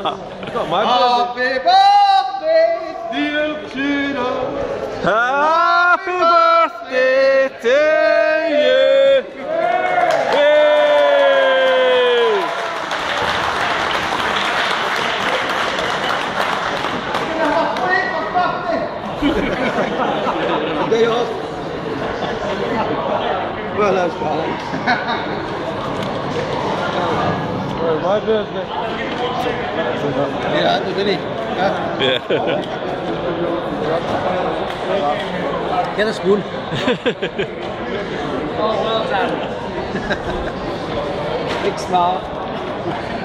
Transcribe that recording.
not my birthday. Happy birthday, dear Tudor. Happy birthday to you. Det är jag. Well, that's fine. My birthday. Yeah, det är det. Yeah. Get a spoon. Oh, well done. Big smile.